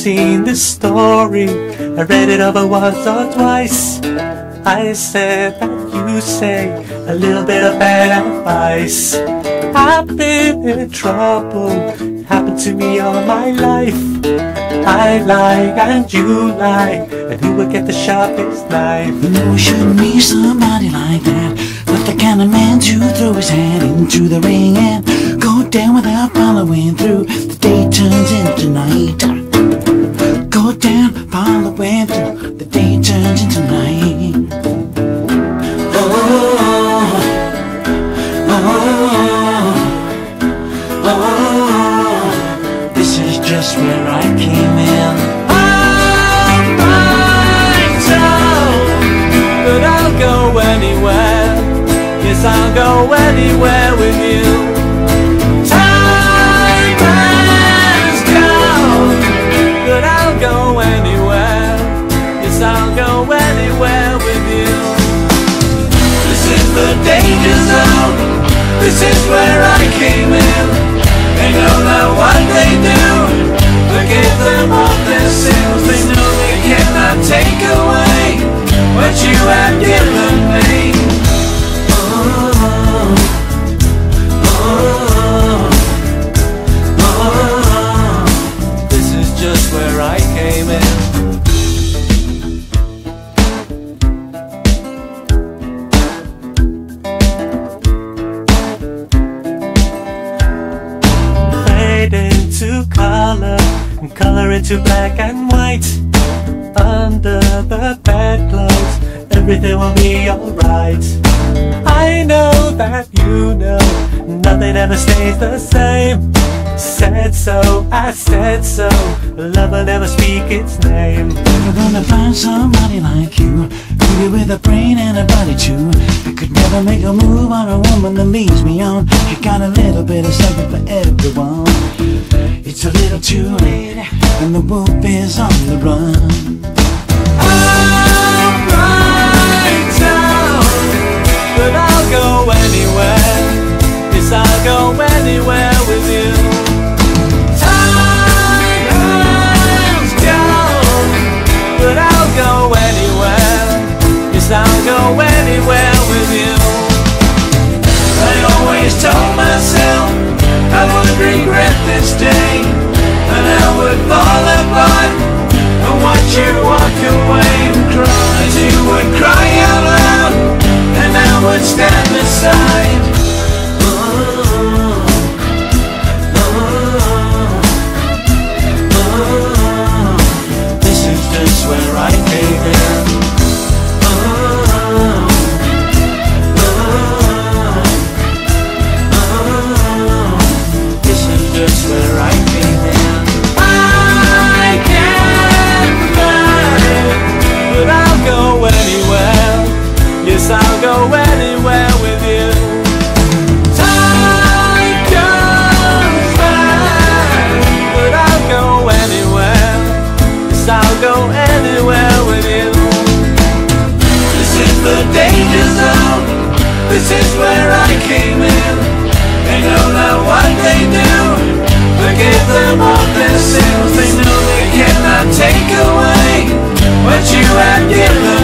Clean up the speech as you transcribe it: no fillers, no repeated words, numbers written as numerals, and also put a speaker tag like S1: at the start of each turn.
S1: seen this story. I read it over once or twice. I said that you say a little bit of bad advice. I've been in trouble, happened to me all my life. I lie and you lie, and who will get the sharpest knife?
S2: No, you shouldn't be somebody like that. Not the kind of man to throw his hat into the ring and go down without following through. The day turns into night. Go down, following through. The day turns into night. This is just where I came in.
S1: But I'll go anywhere. Yes, I'll go anywhere with you. Time has come, but I'll go anywhere. Yes, I'll go anywhere with you. This is the danger zone. This is where I came in. They know that what they do, forgive them all their sins. They know they cannot take away what you have given me. This is just where I came in. Fade into color and color into black and white. Under the bedclothes, everything will be alright. I know that you know nothing ever stays the same. Said so, I said so. Love will never speak its name.
S2: You're gonna find somebody like you, maybe with a brain and a body too. You could never make a move on a woman that leads me on. You got a little bit of something for everyone. It's a little too late, and the wolf is on the run.
S1: I'm right down, but I'll go anywhere. Yes, I'll go anywhere with you. Time has gone, but I'll go anywhere. Yes, I'll go anywhere with you. I always told myself I would regret this day, and I would fall apart and watch you walk away and cry. You would cry out loud, and I would stand beside. This is just where I came in. This is just where I came in. I can't fly, but I'll go anywhere. Yes, I'll go anywhere with you. Time goes by, but I'll go anywhere. Yes, I'll go anywhere with you. This is the danger zone. This is where I came in. They know that what they do, forgive them all their sins. They know they cannot take away what you have given.